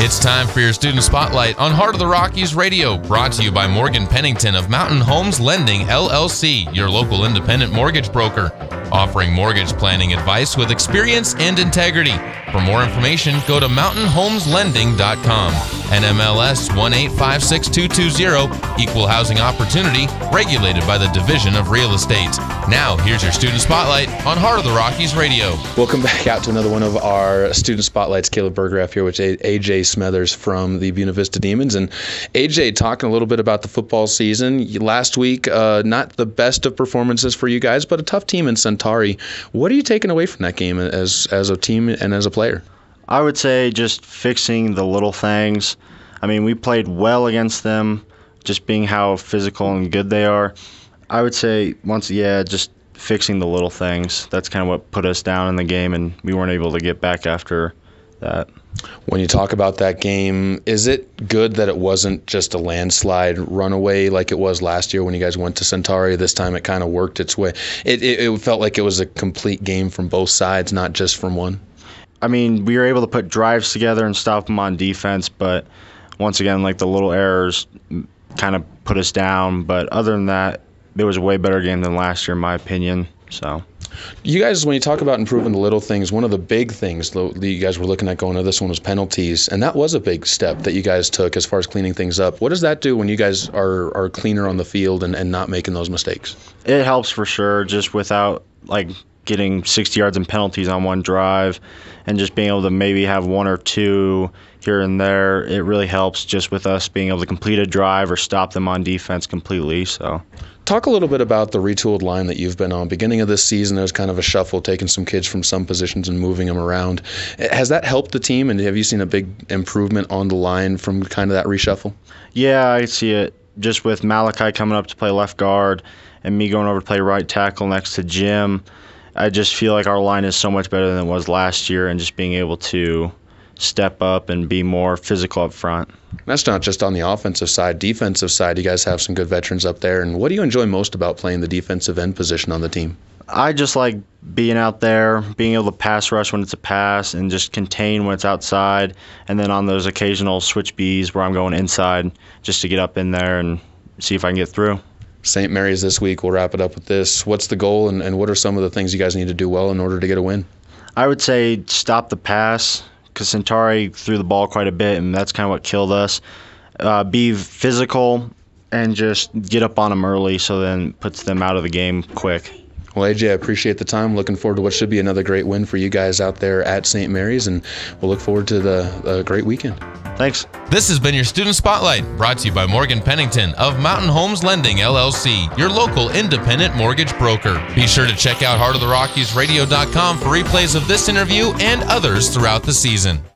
It's time for your Student Spotlight on Heart of the Rockies Radio, brought to you by Morgan Pennington of Mountain Homes Lending, LLC, your local independent mortgage broker, offering mortgage planning advice with experience and integrity. For more information, go to mountainhomeslending.com. NMLS 1856220, Equal Housing Opportunity, regulated by the Division of Real Estate. Now, here's your Student Spotlight on Heart of the Rockies Radio. Welcome back out to another one of our Student Spotlights. Caleb Berggraf here with AJ Smethers from the Buena Vista Demons. And AJ, talking a little bit about the football season. Last week, not the best of performances for you guys, but a tough team in Centauri. What are you taking away from that game as a team and as a player? I would say just fixing the little things. I mean, we played well against them, just being how physical and good they are. I would say just fixing the little things. That's kind of what put us down in the game, and we weren't able to get back after that. When you talk about that game, is it good that it wasn't just a landslide runaway like it was last year when you guys went to Centauri? This time it kind of worked its way. It felt like it was a complete game from both sides, not just from one. I mean, we were able to put drives together and stop them on defense, but once again, like the little errors kind of put us down. But other than that, it was a way better game than last year, in my opinion. So, you guys, when you talk about improving the little things, one of the big things that you guys were looking at going to this one was penalties, and that was a big step that you guys took as far as cleaning things up. What does that do when you guys are cleaner on the field and not making those mistakes? It helps for sure, just without getting 60 yards in penalties on one drive and just being able to maybe have one or two here and there. It really helps just with us being able to complete a drive or stop them on defense completely. So, talk a little bit about the retooled line that you've been on. Beginning of this season, there was kind of a shuffle, taking some kids from some positions and moving them around. Has that helped the team, and have you seen a big improvement on the line from kind of that reshuffle? Yeah, I see it just with Malachi coming up to play left guard and me going over to play right tackle next to Jim. I just feel like our line is so much better than it was last year, and just being able to step up and be more physical up front. That's not just on the offensive side. Defensive side, you guys have some good veterans up there. And what do you enjoy most about playing the defensive end position on the team? I just like being out there, being able to pass rush when it's a pass and just contain when it's outside. And then on those occasional switch Bs where I'm going inside just to get up in there and see if I can get through. St. Mary's this week. We'll wrap it up with this. What's the goal, and what are some of the things you guys need to do well in order to get a win? I would say stop the pass, because Centauri threw the ball quite a bit, and that's kind of what killed us. Be physical and just get up on them early, so then it puts them out of the game quick. Well, AJ, I appreciate the time. Looking forward to what should be another great win for you guys out there at St. Mary's, and we'll look forward to the great weekend. Thanks. This has been your Student Spotlight, brought to you by Morgan Pennington of Mountain Homes Lending, LLC, your local independent mortgage broker. Be sure to check out heartoftherockiesradio.com for replays of this interview and others throughout the season.